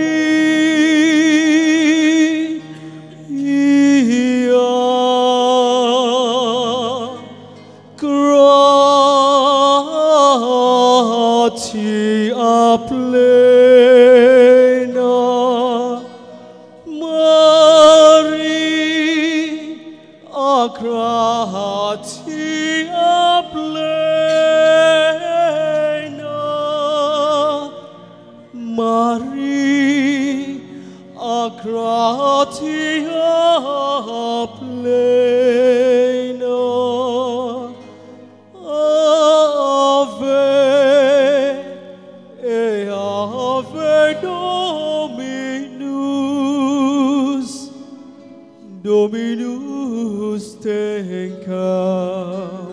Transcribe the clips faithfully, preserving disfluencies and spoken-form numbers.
Gratia plena, Maria gratia plena, Maria gratia plena. Dominus tecum,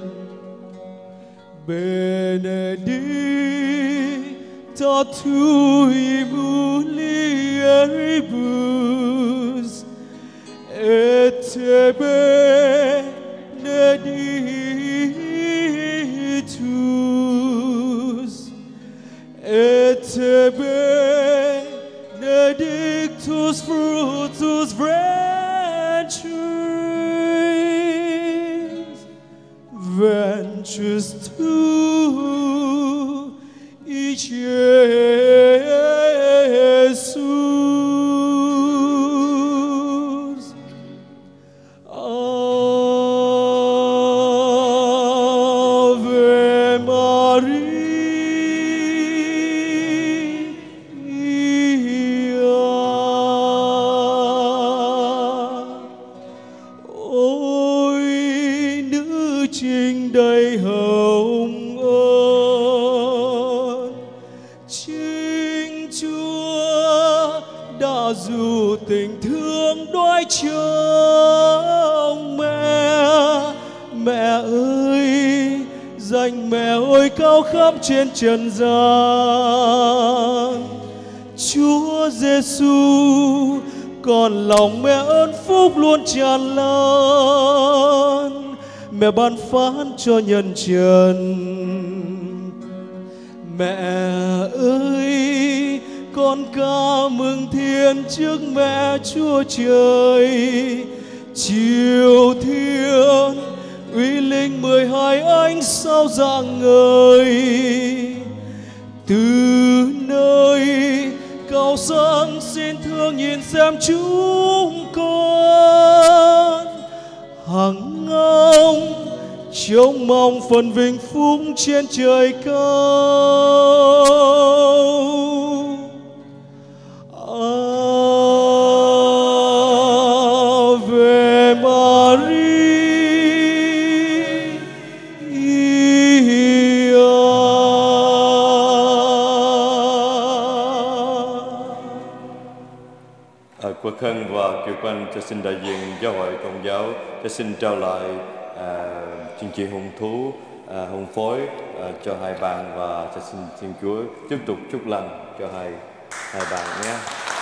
benedicta tui mulieribus, et te benedictus, et te benedictus fructus ventris, ventris tui, Jesus. Ave Maria. Trinh đầy hồng ơn, chính Chúa đã dù tình thương đói trông mẹ. Mẹ ơi, danh mẹ ơi cao khắp trên trần gian. Chúa Giêsu, còn lòng mẹ ơn phúc luôn tràn lan. Mẹ ban phán cho nhân trần. Mẹ ơi, con ca mừng Thiên trước mẹ Chúa Trời. Chiều Thiên, uy linh mười hai ánh sao rạng ngời. Từ nơi cao sáng xin thương nhìn xem chúng con. Hằng ngóng trông mong phần vinh phúc trên trời cao. Ave Maria. Quốc Hân và Kiều Quang cho xin đại diện giáo hội Công giáo cho xin trao lại à, chương trình hùng thú à, hùng phối à, cho hai bạn và cho xin Thiên Chúa tiếp tục chúc lành cho hai hai bạn nhé.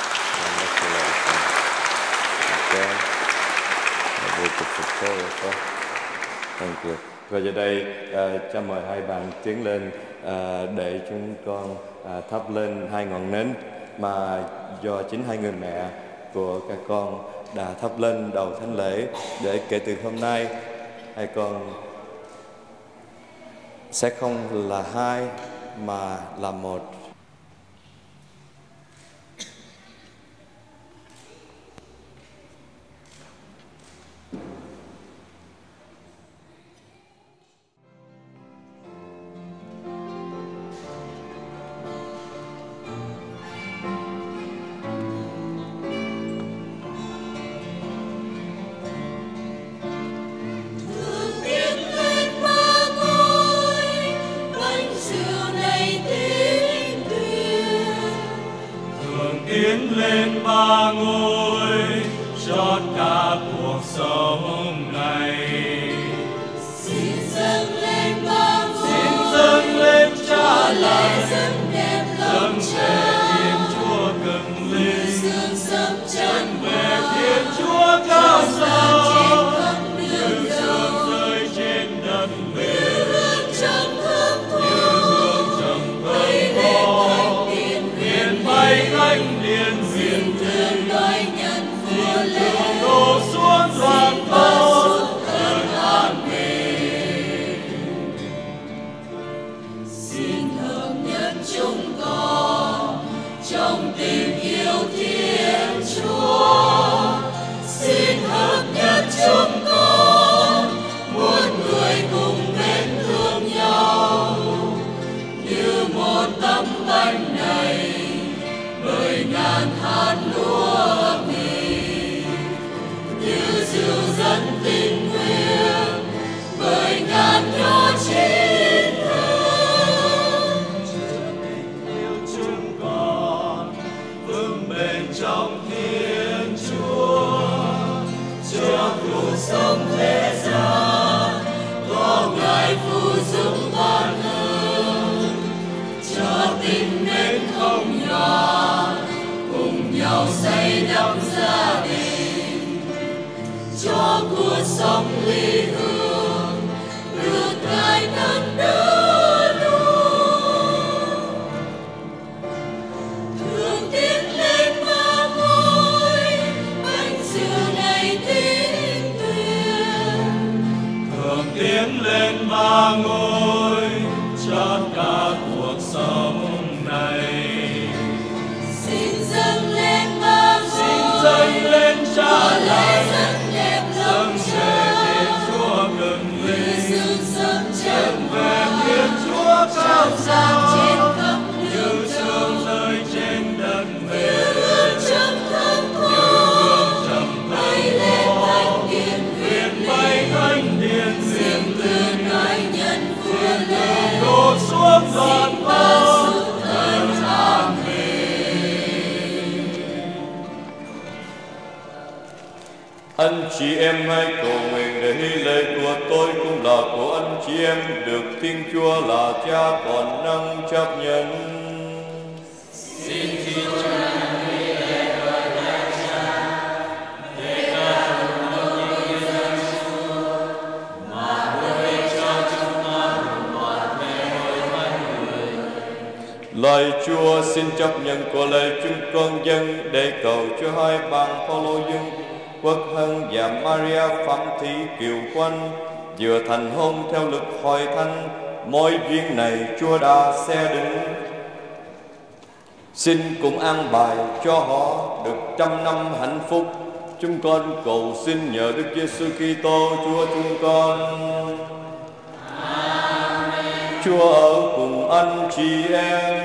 Và giờ đây à, cho mời hai bạn tiến lên à, để chúng con à, thắp lên hai ngọn nến mà do chính hai người mẹ của các con đã thắp lên đầu thánh lễ, để kể từ hôm nay hai con sẽ không là hai mà là một. Tiến lên ba ngôi cho cả cuộc sống này. Xin dâng lên ba ngôi, xin dâng lên Cha lạy, dâng đẹp lòng dâng Cha, về Thiên Chúa cực linh, sương sớm chân về Thiên Chúa cao sao, như sương rơi trên đất về, hương trầm hương như hương trầm thơm tho, hiền bay thanh điền vườn hạt lúa mì, như diều dẫn tình nguyện bởi ngàn nho chín thơm. Tình yêu chúng con vững bền trong Thiên Chúa, cho cuộc sống thế gian Có Ngài phù giúp ban ơn, cho tình mến không nhòa, cùng nhau xây đắp gia đình, cho cuộc sống ly hương được Ngài nâng đỡ nuôi. Thường tiến lên ba ngôi, bánh dừa này tín tuyền. thường tiến lên ba ngôi, cho cả cuộc sống này. Xin dâng lên ba ngôi, Xin dâng lên Cha lễ lạy, dâng đẹp lòng dâng về Thiên Cha, Chúa cực như linh, sương sớm dâng tràn về hoa, Thiên Chúa cao tràn trên xa, khắp như lương sương châu, rơi trên đất như mềm, hương trầm thơm như tho, hương trầm bay thơm lên tho. thánh điện Nguyện huyền bay linh, thánh điện xin huyền từ linh, nơi nhân vua lên, đổ xuống vạn xin ban con. xuống ơn Amen. Anh chị em hãy cầu nguyện để hy lễ của tôi cũng là của anh chị em, được Thiên Chúa là Cha còn năng chấp nhận. Lạy Chúa, xin chấp nhận của lạy chúng con dân để cầu cho hai bạn Phaolô Dương, Quốc Hân và Maria Phạm Thị Kiều Quân vừa thành hôn theo luật hội thánh. Mỗi duyên này Chúa đã xe định. Xin cùng an bài cho họ được trăm năm hạnh phúc. Chúng con cầu xin nhờ Đức Giêsu Kitô Chúa chúng con. Amen. Chúa ở cùng anh chị em.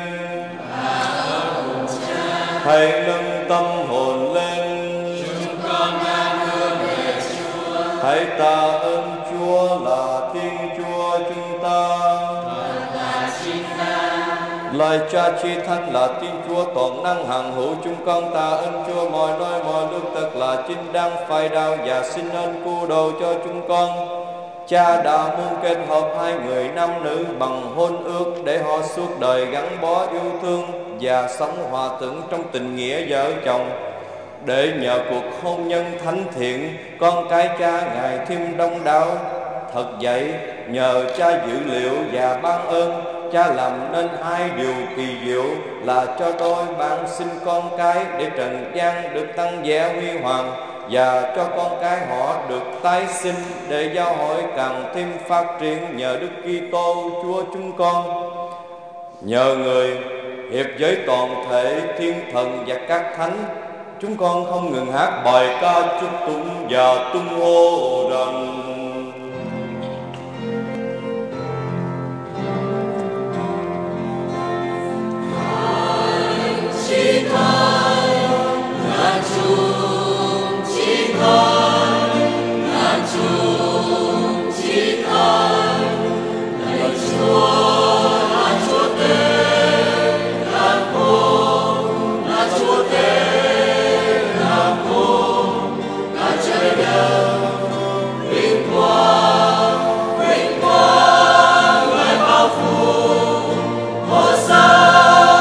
Hãy nâng tâm hồn lên. Chúng con đang hướng về Chúa, Hãy tạ ơn Chúa là Thiên Chúa chúng ta. thật là chính đáng. Lạy Cha chi thánh là Thiên Chúa toàn năng hằng hữu, chúng con tạ ơn Chúa mọi nơi mọi lúc thật là chính đáng phải đạo và xin ơn cứu độ cho chúng con. Cha đã muốn kết hợp hai người nam nữ bằng hôn ước để họ suốt đời gắn bó yêu thương và sống hòa thuận trong tình nghĩa vợ chồng. Để nhờ cuộc hôn nhân thánh thiện, con cái Cha Ngài thêm đông đảo. Thật vậy, nhờ Cha dự liệu và ban ơn, Cha làm nên hai điều kỳ diệu là cho đôi bạn sinh con cái để trần gian được tăng vẻ huy hoàng, và cho con cái họ được tái sinh để giáo hội càng thêm phát triển nhờ Đức Kitô Chúa chúng con. Nhờ người hiệp với toàn thể thiên thần và các thánh, chúng con không ngừng hát bài ca chúc tụng và tung hô rằng: Chỉ con ngàn chung, chỉ con ngàn chung, chỉ con lạy Chúa, là Chúa Tê, là cùng, là Chúa Tê, là cùng, là trời đất, vinh quang, vinh quang, Ngài bao phủ, Hosanna.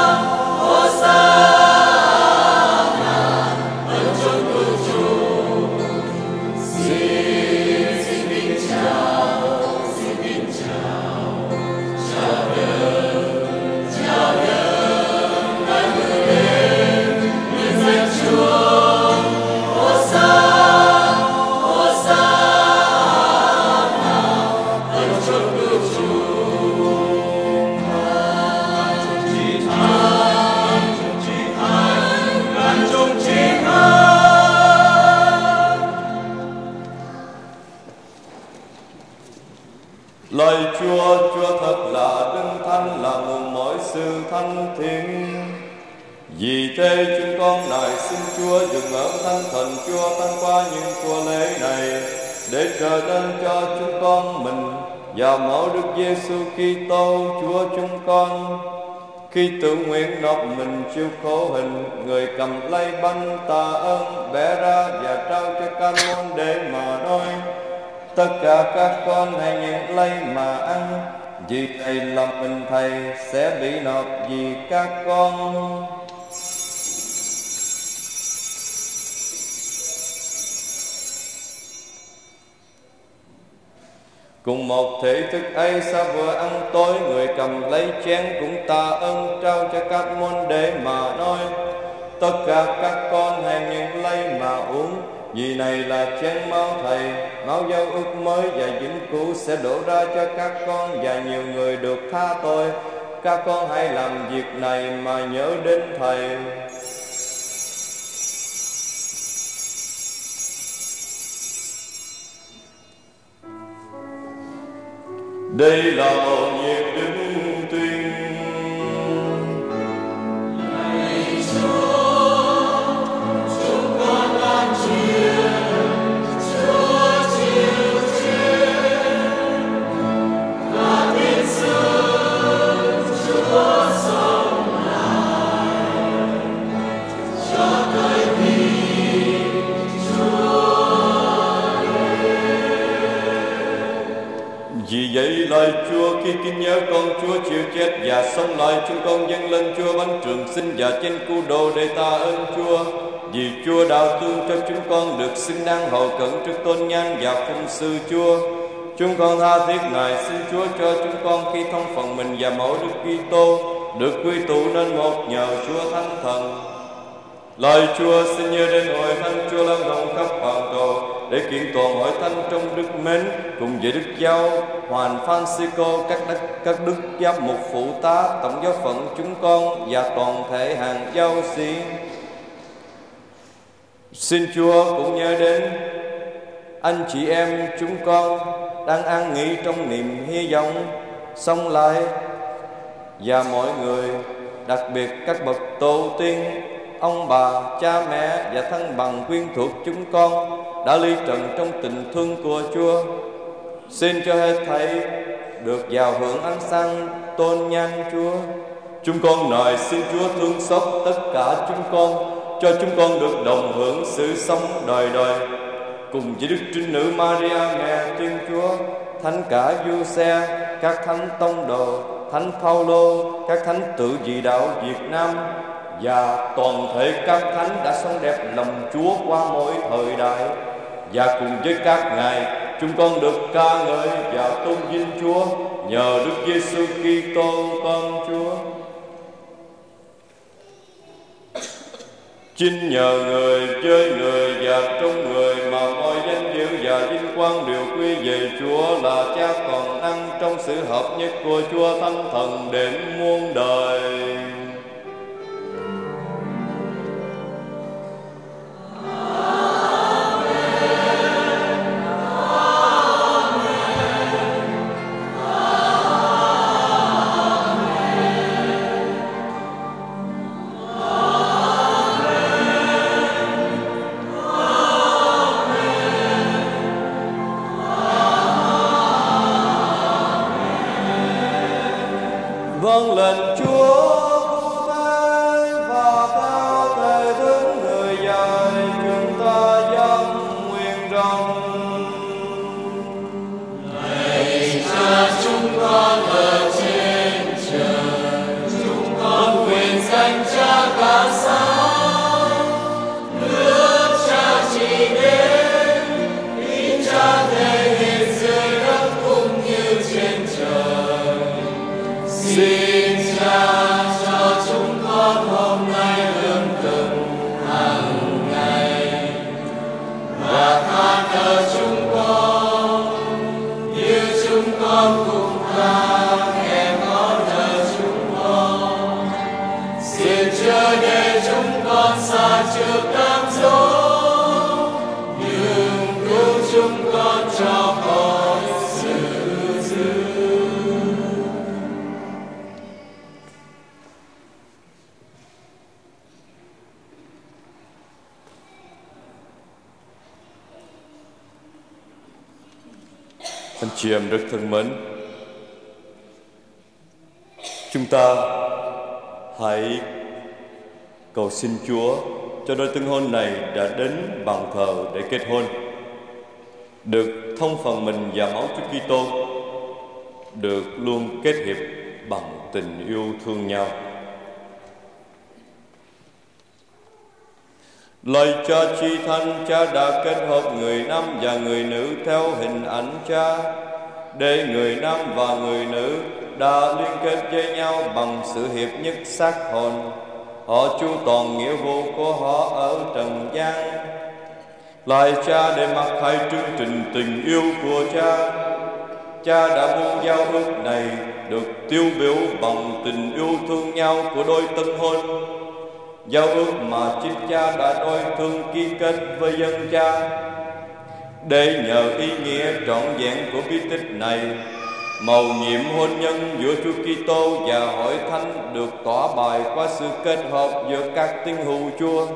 Lạy Chúa, Chúa thật là Đấng Thánh, là nguồn mọi sự thánh thiện. Vì thế chúng con nài xin Chúa dừng ơn Thánh Thần Chúa ban qua những của lễ này, để trở nên cho chúng con mình và mẫu Đức Giêsu Kitô Chúa chúng con. Khi tự nguyện nộp mình chịu khổ hình, người cầm lấy bánh tạ ơn bẻ ra và trao cho các môn đệ mà nói: tất cả các con hãy nhận lấy mà ăn, vì này là mình Thầy sẽ bị nộp vì các con. Cùng một thể thức ấy, sau vừa ăn tối, người cầm lấy chén cũng tạ ơn trao cho các môn đệ mà nói: tất cả các con hãy nhận lấy mà uống, vì này là chén máu Thầy, máu giao ước mới và vĩnh cửu sẽ đổ ra cho các con và nhiều người được tha tội. Các con hãy làm việc này mà nhớ đến Thầy. Đây là mầu nhiệm đức tin. Lạy Chúa, chúng con an truyền, Chúa chịu chết, và tin sự Chúa sống lại, cho tới khi Chúa. Vì vậy lời Chúa khi kính nhớ con Chúa chịu chết và sống lại, chúng con dâng lên Chúa bánh trường sinh và chén cứu độ để ta ơn Chúa. Vì Chúa đau thương cho chúng con được xứng đáng hầu cận trước tôn nhan và phụng sự Chúa, chúng con tha thiết Ngài xin Chúa cho chúng con khi thông phần mình và mẫu Đức Kitô được quy tụ nên một nhờ Chúa Thánh Thần. Lời Chúa xin nhớ đến hội thánh Chúa lan rộng khắp toàn cầu, để kiện toàn hội thánh trong đức mến, cùng với Đức Giáo Hoàng Francisco, các đức, các đức giám mục phụ tá, tổng giáo phận chúng con và toàn thể hàng giáo sĩ. Xin Chúa cũng nhớ đến anh chị em chúng con đang an nghỉ trong niềm hy vọng sống lại, và mọi người, đặc biệt các bậc tổ tiên, ông bà, cha mẹ và thân bằng quyến thuộc chúng con đã ly trần trong tình thương của Chúa. Xin cho hết thảy được vào hưởng ánh sáng tôn nhan Chúa. Chúng con nài xin Chúa thương xót tất cả chúng con, cho chúng con được đồng hưởng sự sống đời đời cùng với Đức Trinh Nữ Maria mẹ Thiên Chúa, Thánh cả Giuse, các thánh tông đồ, Thánh Phaolô, các thánh tự dị đạo Việt Nam và toàn thể các thánh đã sống đẹp lòng Chúa qua mỗi thời đại. Và cùng với các ngài, chúng con được ca ngợi và tôn vinh Chúa nhờ Đức Giêsu Kitô con Chúa. Chính nhờ người, với người và trong người mà mọi danh dự và vinh quang đều quy về Chúa là Cha toàn năng, trong sự hợp nhất của Chúa Thánh Thần đến muôn đời. Vâng lệnh Chúa cứu thế và theo thể thức người dạy chúng ta dâng nguyện rằng: Lạy Cha chúng con ở trên trời, chúng con nguyện danh Cha ca sáng, nước Cha chỉ đến, ý Cha thể hiện dưới đất cũng như trên trời. Xin Cha cho chúng con hôm nay lương thực hàng ngày, và tha nợ chúng con như chúng con cũng tha kẻ có nợ chúng con. Xin chớ để chúng con xa trước cám dỗ, nhưng cứu chúng con cho khỏi sự dữ. Anh chị em rất thân mến, chúng ta hãy cầu xin Chúa cho đôi tân hôn này đã đến bàn thờ để kết hôn, được thông phần mình và máu Chúa Kitô, được luôn kết hiệp bằng tình yêu thương nhau. Lạy Cha Chi Thánh, Cha đã kết hợp người nam và người nữ theo hình ảnh Cha, để người nam và người nữ đã liên kết với nhau bằng sự hiệp nhất xác hồn. Họ chu toàn nghĩa vụ của họ ở trần gian. Lạy Cha, để mặc khai chương trình tình yêu của Cha, Cha đã buông giao ước này được tiêu biểu bằng tình yêu thương nhau của đôi tân hôn, giao ước mà chính Cha đã đôi thương ký kết với dân Cha. Để nhờ ý nghĩa trọn vẹn của bí tích này, mầu nhiệm hôn nhân giữa Chúa Kitô và Hội Thánh được tỏa bài qua sự kết hợp giữa các tín hữu Chúa.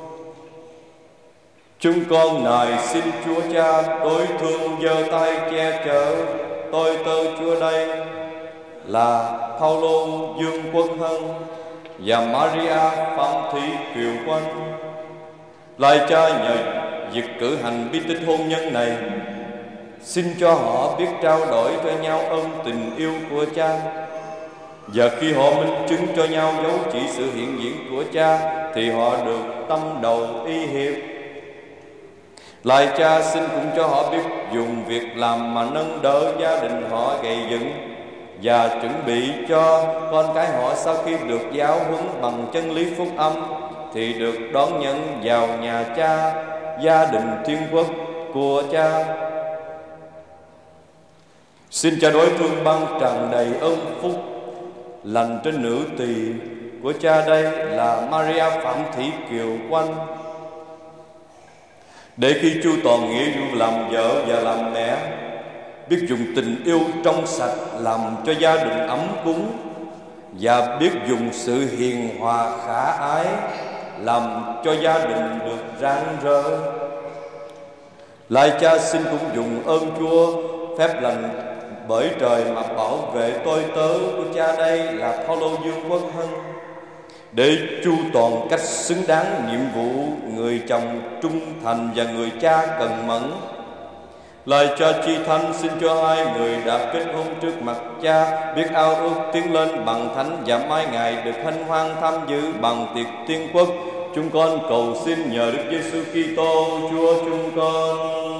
Chúng con nài xin Chúa Cha đối thương giơ tay che chở tôi tớ Chúa đây là Phaolô Dương Quốc Hân và Maria Phạm Thị Kiều Quân. Lạy Cha, nhờ việc cử hành bí tích hôn nhân này, xin cho họ biết trao đổi cho nhau ơn tình yêu của Cha, và khi họ minh chứng cho nhau dấu chỉ sự hiện diện của Cha thì họ được tâm đầu y hiệp. Lạy Cha, xin cũng cho họ biết dùng việc làm mà nâng đỡ gia đình họ gầy dựng, và chuẩn bị cho con cái họ sau khi được giáo huấn bằng chân lý phúc âm thì được đón nhận vào nhà Cha, gia đình thiên quốc của Cha. Xin Cha đối thương ban tràn đầy ơn phúc lành trên nữ tỳ của Cha đây là Maria Phạm Thị Kiều Quân, để khi chu toàn nghĩa vụ làm vợ và làm mẹ, biết dùng tình yêu trong sạch làm cho gia đình ấm cúng, và biết dùng sự hiền hòa khả ái làm cho gia đình được rạng rỡ. Lạy Cha, xin cũng dùng ơn Chúa phép lành bởi trời mà bảo vệ tôi tớ của Cha đây là Phaolô Dương Quốc Hân, để chu toàn cách xứng đáng nhiệm vụ người chồng trung thành và người cha cần mẫn. Lạy Cha Chi Thánh, xin cho hai người đã kết hôn trước mặt Cha biết ao ước tiến lên bằng thánh, và mai ngày được hân hoan tham dự bằng tiệc tiên quốc. Chúng con cầu xin nhờ Đức Giêsu Kitô Chúa chúng con.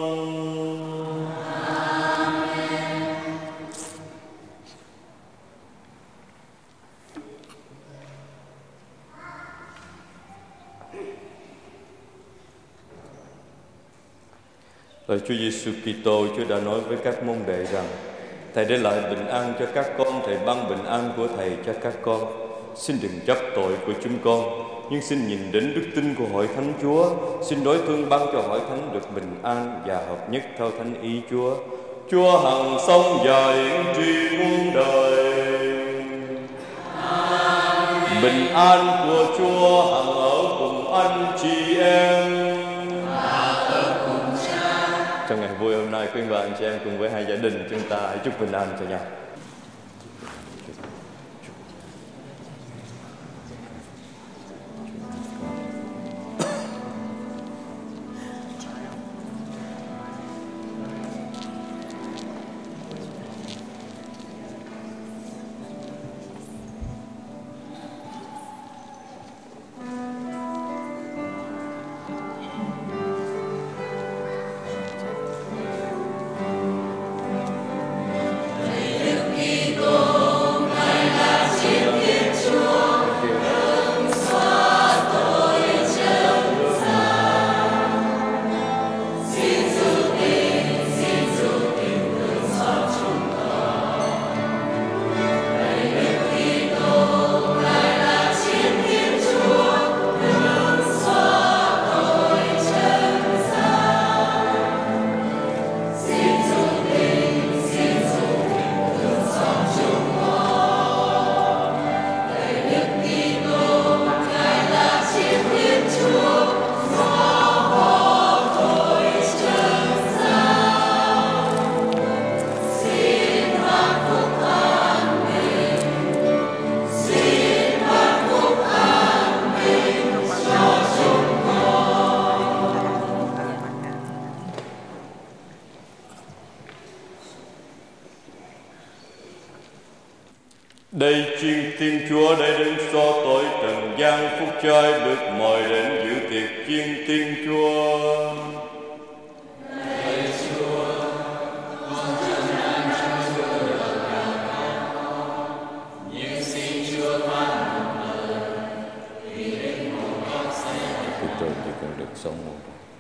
Lạy Chúa Giêsu Kitô, Chúa đã nói với các môn đệ rằng: Thầy để lại bình an cho các con, Thầy ban bình an của Thầy cho các con. Xin đừng chấp tội của chúng con, nhưng xin nhìn đến đức tin của Hội Thánh Chúa. Xin đối thương ban cho Hội Thánh được bình an và hợp nhất theo thánh ý Chúa. Chúa hằng sống và hiển tri muôn đời. Amen. Bình an của Chúa hằng ở cùng anh chị em. Trong ngày vui hôm nay, quý vị và anh chị em cùng với hai gia đình chúng ta hãy chúc bình an cho nhau. Hãy Đây chiên Thiên Chúa để đến so tội trần gian, phúc trai được mời đến dự tiệc chiên Thiên Chúa. Tôi chỉ cần được sống một.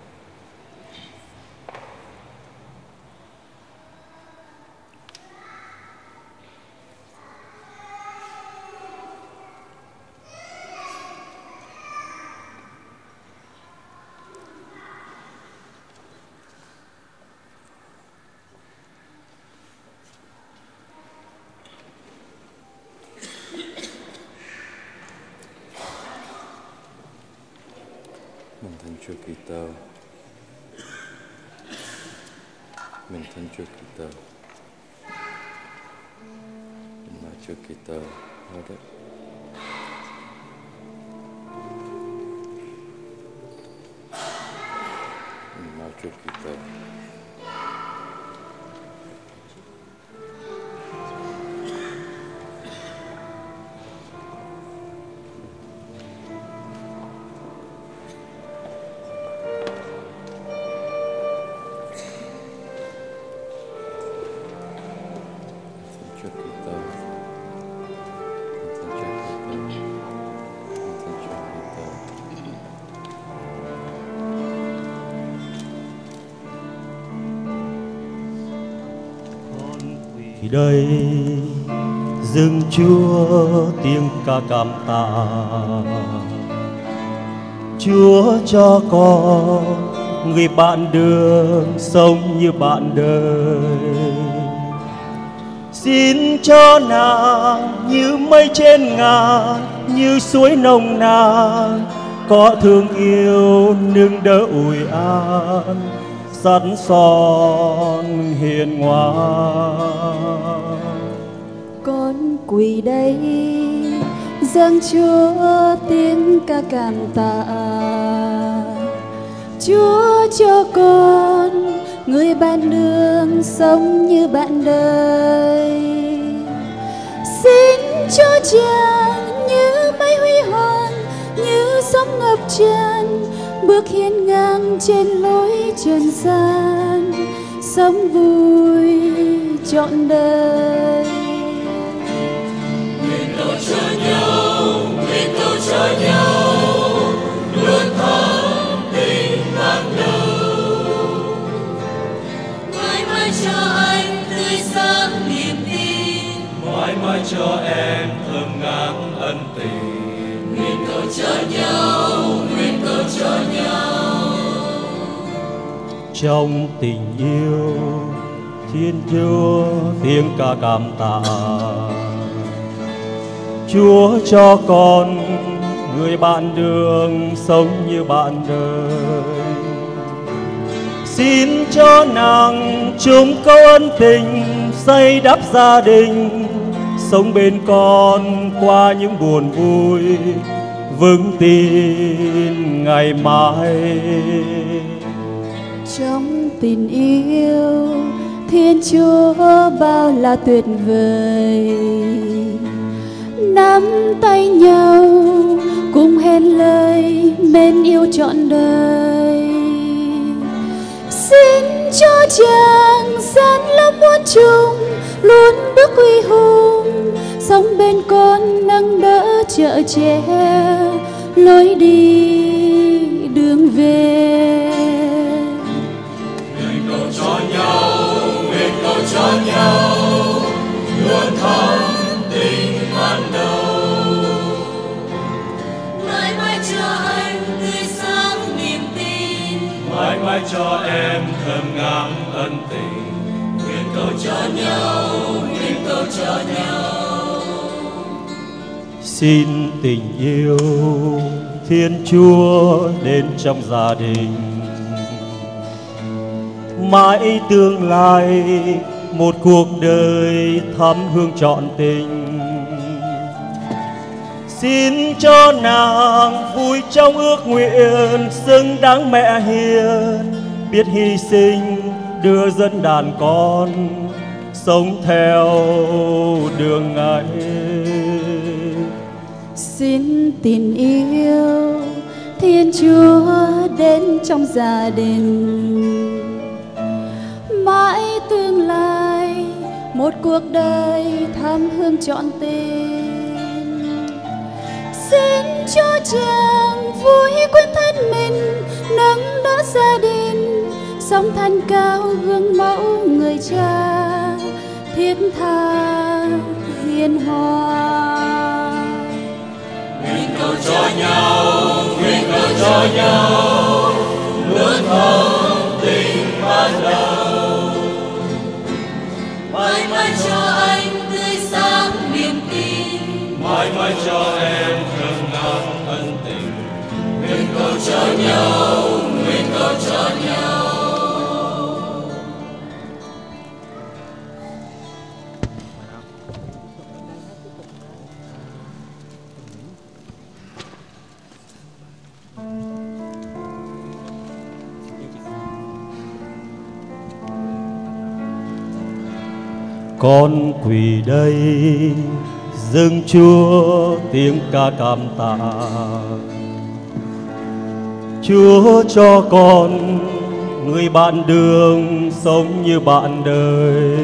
Mình thân Chúa Kitô, mình thân Chúa Kitô, mình mời Chúa Kitô ở đây. Mình mời Chúa Kitô. Thì đây dâng Chúa tiếng ca cảm tạ, Chúa cho con người bạn đường sống như bạn đời. Xin cho nàng như mây trên ngàn, như suối nồng nàn, có thương yêu nương đỡ ủi an, sẵn son hiền ngoan. Con quỳ đây dâng Chúa tiếng ca cảm tạ, Chúa cho con người bạn đường sống như bạn đời. Xin cho chàng như mây huy hoàng, như sóng ngập tràn, bước hiên ngang trên lối trần gian, sống vui trọn đời. Nguyện cầu cho nhau, nguyện cầu cho nhau, luôn thắm tình ban đầu. Mãi mãi cho anh tươi sáng niềm tin, mãi mãi cho em thơm ngát ân tình. Nguyện cầu cho nhau, nguyện cầu cho nhau. Trong tình yêu Thiên Chúa tiếng ca cảm tạ, Chúa cho con người bạn đường sống như bạn đời. Xin cho nàng chung câu ân tình, xây đắp gia đình, sống bên con qua những buồn vui, vững tin ngày mai. Trong tình yêu Thiên Chúa bao là tuyệt vời, nắm tay nhau cùng hẹn lời mến yêu trọn đời. Xin cho chàng gian lâm muôn trùng, luôn bước quy hùng, sống bên con nâng đỡ chở che lối đi đường về. Nguyện cầu cho nhau, nguyện cầu cho nhau, luôn thắm tình ban đầu. Mãi mãi cho anh tươi sáng niềm tin, mãi mãi cho em thơm ngát ân tình. nguyện cầu cho nhau, nguyện cầu cho nhau. Xin tình yêu Thiên Chúa đến trong gia đình, mãi tương lai một cuộc đời thắm hương trọn tình. Xin cho nàng vui trong ước nguyện, xứng đáng mẹ hiền, biết hy sinh đưa dẫn đàn con sống theo đường ngày. xin tình yêu Thiên Chúa đến trong gia đình. Mãi tương lai một cuộc đời thắm hương trọn tình. Xin cho chàng vui quên thân mình, nâng đỡ gia đình, sống thanh cao gương mẫu người cha thiết tha hiền hòa. Nguyện cầu cho nhau, nguyện cầu cho nhau luôn thắm tình ban đầu. Mãi mãi cho anh tươi sáng niềm tin, mãi mãi cho em thơm ngát ân tình. Nguyện cầu cho nhau, nguyện cầu cho nhau. Con quỳ đây dâng Chúa tiếng ca cảm tạ. Chúa cho con người bạn đường sống như bạn đời.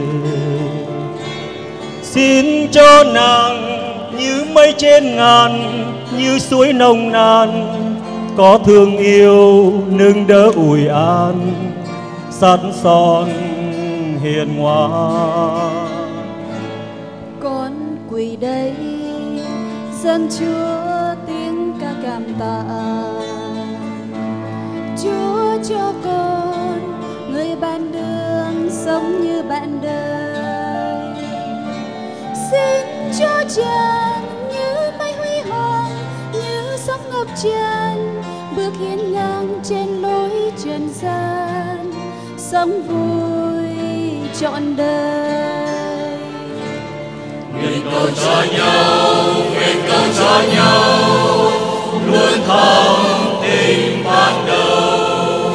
Xin cho nàng như mây trên ngàn, như suối nồng nàn, có thương yêu nâng đỡ ủi an, sẵn son hiền ngoan. Con quỳ đây dâng Chúa tiếng ca cảm tạ. Chúa cho con người bạn đường sống như bạn đời. Xin cho chàng như mây huy hoàng, như sóng ngập tràn, bước hiên ngang trên lối trần gian, sống vui trọn đời. Nguyện cầu cho nhau, nguyện cầu cho nhau luôn thắm tình ban đầu.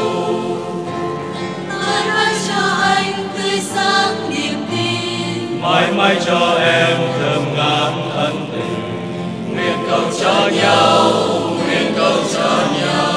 Mãi mãi cho anh tươi sáng niềm tin, Mãi mãi cho em thơm ngát ân tình. Nguyện cầu cho nhau, nguyện cầu cho nhau.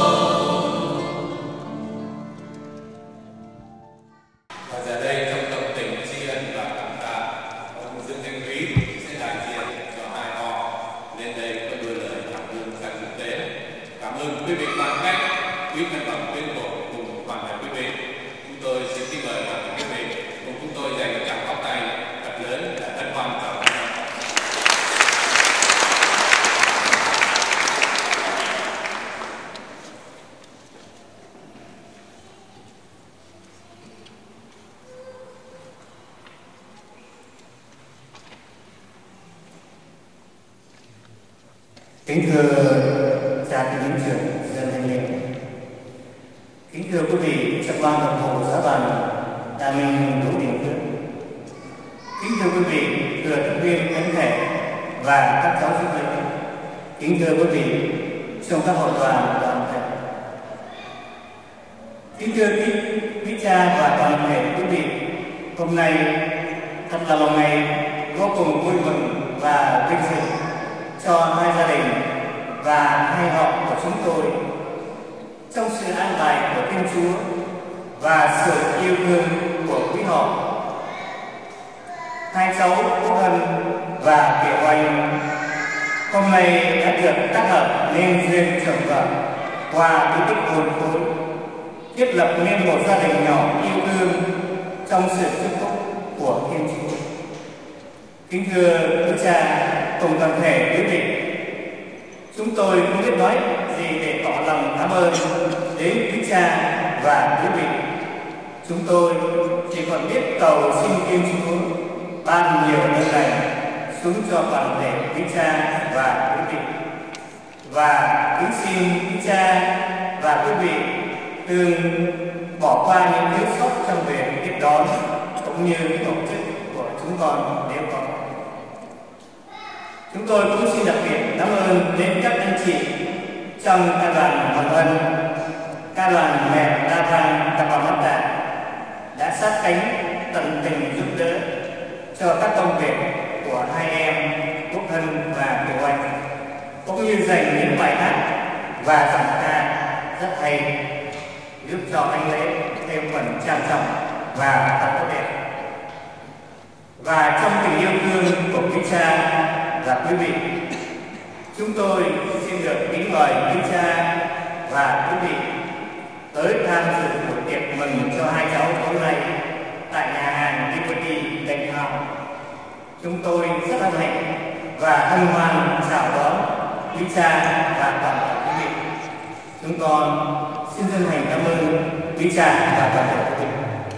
Và giờ đây trong tâm tình tri ân và cảm tạ, ông Dương Thanh Quý sẽ đại diện cho hai họ lên đây có đôi lời cảm ơn dành thực tế. Cảm ơn quý vị ban khách, quý thân bằng tuyên cổ cùng toàn thể quý vị. Chúng tôi xin kính mời toàn thể quý vị cùng chúng tôi dành một tràng pháo tay thật lớn để hân hoan chào đón. Kính thưa cha kính trưởng Dương Thanh Liêm, kính thưa quý vị trong ban đồng hồ giáo đoàn Đà Minh Đỗ Đình Phước, kính thưa quý vị thừa thực viên thánh thể và các cháu sư huynh, kính thưa quý vị trong các hội đoàn đoàn thể, kính thưa quý, quý cha và toàn thể quý vị, hôm nay thật là một ngày vô cùng vui mừng và vinh dự cho hai gia đình và hai họ của chúng tôi trong sự an bài của Thiên Chúa và sự yêu thương của quý họ. Hai cháu Quốc Hân và Kiều Anh hôm nay đã được tác hợp nên duyên chồng vợ qua bí tích hôn phối, thiết lập nên một gia đình nhỏ yêu thương trong sự chúc phúc của Thiên Chúa. Kính thưa quý cha cùng toàn thể quý vị, chúng tôi không biết nói gì để tỏ lòng cảm ơn đến quý cha và quý vị. Chúng tôi chỉ còn biết cầu xin Thiên Chúa ban nhiều ơn lành xuống cho toàn thể quý cha và quý vị, và kính xin quý cha và quý vị đừng bỏ qua những thiếu sót trong việc tiếp đón cũng như tổ chức của chúng con nếu có. Chúng tôi cũng xin đặc biệt cảm ơn đến các anh chị trong ca đoàn Hoàng Ân, ca đoàn mẹ Đa Vang Cà Mau Mắt Tà đã sát cánh tận tình giúp đỡ cho các công việc của hai em Quốc Hân và Kiều Anh. cũng như dành những bài hát và giọng ca rất hay, giúp cho anh lễ thêm phần trang trọng và thật tốt đẹp. Và trong tình yêu thương của quý cha và quý vị, chúng tôi xin được kính mời quý cha và quý vị tới tham dự buổi tiệc mừng cho hai cháu tối nay tại nhà hàng Liberty Downtown. Chúng tôi rất hân hạnh và hân hoan chào đón quý cha và toàn thể quý vị. Chúng con xin chân thành cảm ơn quý cha và toàn thể quý vị.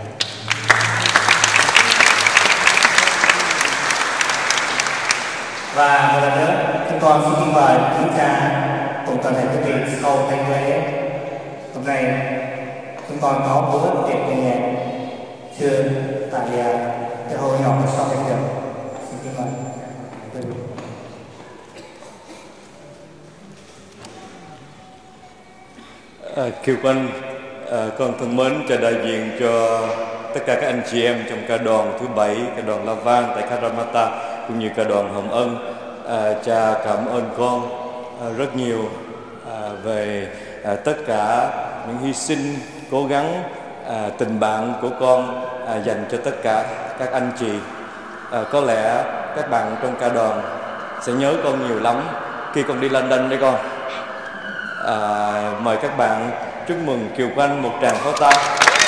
Và một lần nữa, chúng con xin kính mời quý cha cùng toàn thể quý vị sau thánh lễ. Hôm nay chúng con có bữa tiệc nhẹ nhàng trưa tại cái hồ nhỏ ở sau cánh đường. Xin kính mời quý vị. À, Kiều Quân, à, con thân mến, cha đại diện cho tất cả các anh chị em trong ca đoàn thứ bảy, ca đoàn La Vang tại Karamata cũng như ca đoàn Hồng Ân. À, cha cảm ơn con à, rất nhiều à, về à, tất cả những hy sinh, cố gắng, à, tình bạn của con à, dành cho tất cả các anh chị. À, có lẽ các bạn trong ca đoàn sẽ nhớ con nhiều lắm khi con đi London đấy con. À, mời các bạn chúc mừng Kiều Quân một tràng pháo tay.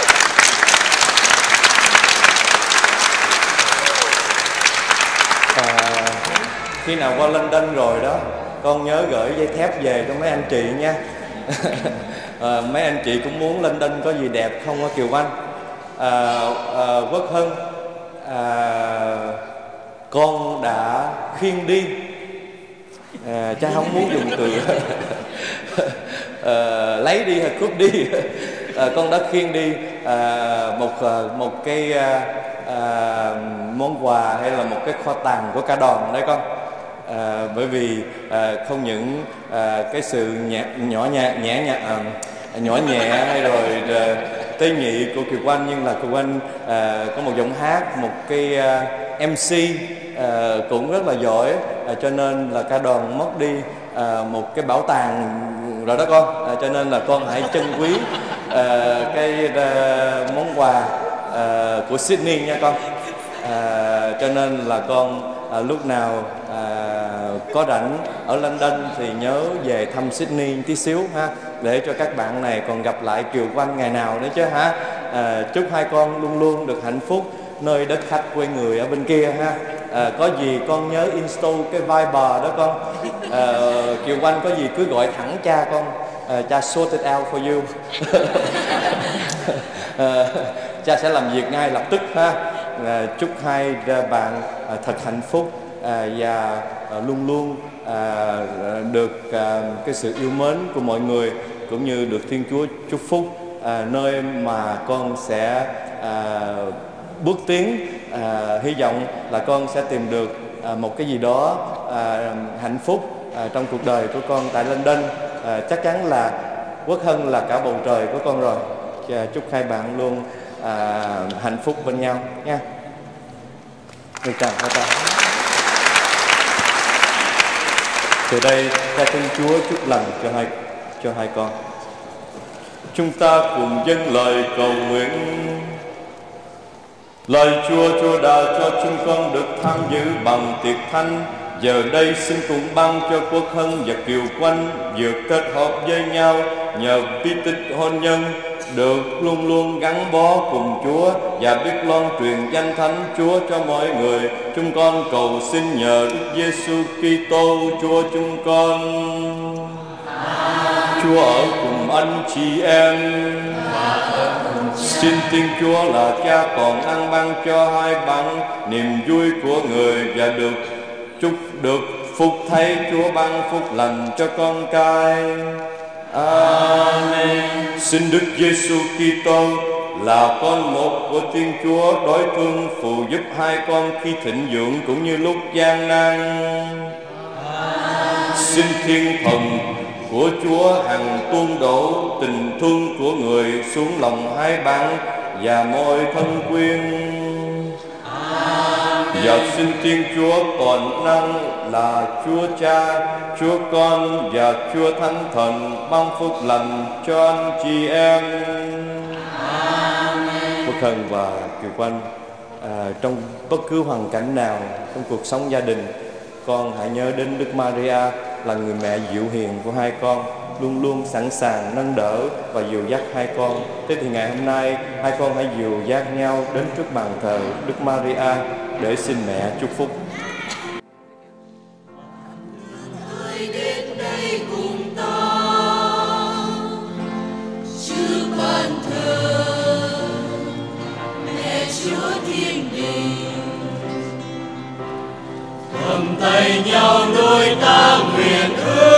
À, khi nào qua London rồi đó, con nhớ gửi dây thép về cho mấy anh chị nha. À, mấy anh chị cũng muốn London có gì đẹp không á Kiều Quân? À, à, Quốc Hân, à, con đã khiêng đi. À, cha không muốn dùng từ à, lấy đi hay cướp đi. À, con đã khiêng đi à, một một cái à, à, món quà hay là một cái kho tàng của cả đoàn đấy con. À, bởi vì à, không những à, cái sự nhẹ, nhỏ nhẹ nhẹ nhẹ à, nhỏ nhẹ hay rồi à, tế nhị của Kiều Quân, nhưng là Kiều Quân à, có một giọng hát, một cái à, em xê à, cũng rất là giỏi, à, cho nên là cả đoàn mất đi à, một cái bảo tàng rồi đó con. À, cho nên là con hãy trân quý à, cái à, món quà à, của Sydney nha con. À, cho nên là con à, lúc nào à, có rảnh ở London thì nhớ về thăm Sydney tí xíu ha, để cho các bạn này còn gặp lại Kiều Quân ngày nào nữa chứ ha. À, chúc hai con luôn luôn được hạnh phúc nơi đất khách quê người ở bên kia ha. À, có gì con nhớ install cái Viber đó con. À, Kiều Quân có gì cứ gọi thẳng cha con, à, cha sort it out for you. À, cha sẽ làm việc ngay lập tức ha. À, chúc hai bạn à, thật hạnh phúc à, và à, luôn luôn à, được à, cái sự yêu mến của mọi người, cũng như được Thiên Chúa chúc phúc à, nơi mà con sẽ à, bước tiến. À, hy vọng là con sẽ tìm được à, một cái gì đó à, hạnh phúc à, trong cuộc đời của con tại London. À, chắc chắn là Quốc Hân là cả bầu trời của con rồi. À, chúc hai bạn luôn à, hạnh phúc bên nhau nha. Được chào các bạn. Từ đây cha xin Chúa chúc lành cho hai cho hai con. Chúng ta cùng dâng lời cầu nguyện. Lời Chúa, Chúa đã cho chúng con được tham dự bằng tiệc thánh. Giờ đây xin cùng ban cho Quốc Hân và Kiều Quân vừa kết hợp với nhau nhờ bí tích hôn nhân, được luôn luôn gắn bó cùng Chúa và biết loan truyền danh thánh Chúa cho mọi người. Chúng con cầu xin nhờ Đức Giêsu Kitô Chúa chúng con. Amen. Chúa ở cùng anh chị em. Xin Thiên Chúa là Cha còn ăn ban cho hai bạn niềm vui của người, và được chúc được phúc thấy Chúa ban phúc lành cho con cái. Amen. Xin Đức Giêsu Kitô là con một của Thiên Chúa đối thương phù giúp hai con khi thịnh vượng cũng như lúc gian nan. Amen. Xin Thiên Thần của Chúa hằng tuôn đổ tình thương của người xuống lòng hai bạn và mọi thân quyến. Amen. Và xin Thiên Chúa toàn năng là Chúa Cha, Chúa Con và Chúa Thánh Thần ban phúc lành cho anh chị em. Phúc Hân và Kiều Quanh, à, trong bất cứ hoàn cảnh nào trong cuộc sống gia đình, con hãy nhớ đến Đức Maria là người mẹ dịu hiền của hai con, luôn luôn sẵn sàng nâng đỡ và dìu dắt hai con. Thế thì ngày hôm nay hai con hãy dìu dắt nhau đến trước bàn thờ Đức Maria để xin mẹ chúc phúc. Hãy đến đây cùng ta trước bàn thờ mẹ Chúa Thiên Đình, cầm tay nhau đôi ta nguyện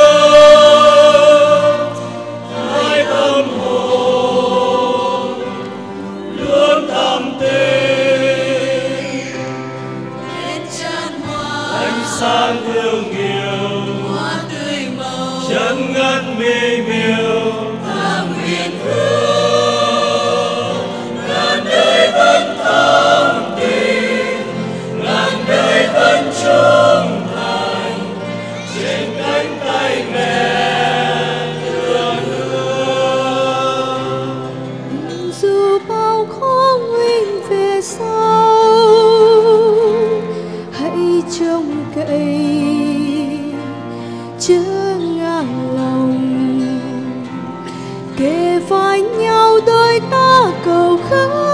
ước hai tâm hồn luôn thầm tình, hết chan hoa ánh sáng thương yêu, hoa tươi màu chân ngất mỹ miều. Ta nguyện ước ngàn đời vẫn thắm tình, ngàn đời vẫn trung thành trên cánh tay mẹ thương thương. Dù bao khó nguy về sau, hãy trông cậy chớ ngang lòng, kề vai nhau đôi ta cầu khấn.